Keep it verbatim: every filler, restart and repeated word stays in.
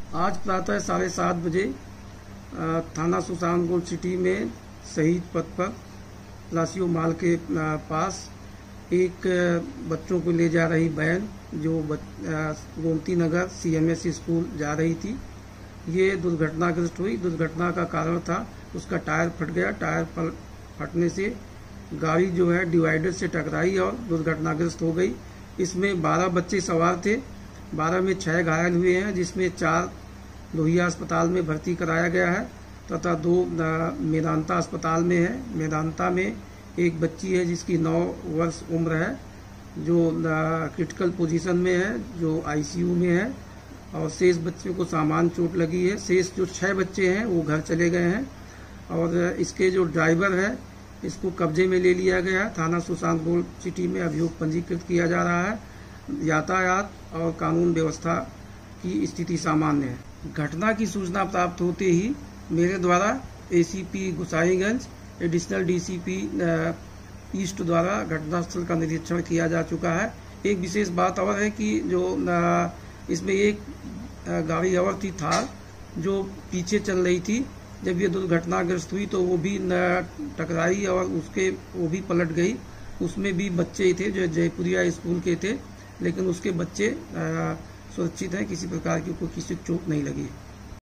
आज प्रातः साढ़े सात बजे थाना सुल्तानपुर सिटी में शहीद पथ पर लासियो माल के पास एक बच्चों को ले जा रही वैन जो गोमती नगर सीएमएस स्कूल जा रही थी, ये दुर्घटनाग्रस्त हुई। दुर्घटना का कारण था उसका टायर फट गया। टायर फटने से गाड़ी जो है डिवाइडर से टकराई और दुर्घटनाग्रस्त हो गई। इसमें बारह बच्चे सवार थे, बारह में छह घायल हुए हैं, जिसमें चार लोहिया अस्पताल में भर्ती कराया गया है तथा दो मेदांता अस्पताल में है। मेदांता में एक बच्ची है जिसकी नौ वर्ष उम्र है, जो क्रिटिकल पोजीशन में है, जो आईसीयू में है, और शेष बच्चों को सामान्य चोट लगी है। शेष जो छह बच्चे हैं वो घर चले गए हैं और इसके जो ड्राइवर है इसको कब्जे में ले लिया गया है। थाना सुल्तानपुर सिटी में अभियोग पंजीकृत किया जा रहा है। यातायात और कानून व्यवस्था की स्थिति सामान्य है। घटना की सूचना प्राप्त होते ही मेरे द्वारा ACP Gosainganj, additional DCP east द्वारा घटनास्थल का निरीक्षण किया जा चुका है। एक विशेष बात और है कि जो इसमें एक गाड़ी और थी थार जो पीछे चल रही थी। जब ये दुर्घटनाग्रस्त हुई तो वो भी टकराई और उसके वो भी पलट गई। उसमें भी बच्चे थे जो जयपुरिया स्कूल के थे, लेकिन उसके बच्चे सुरक्षित हैं, किसी प्रकार की कोई किसी चोट नहीं लगी।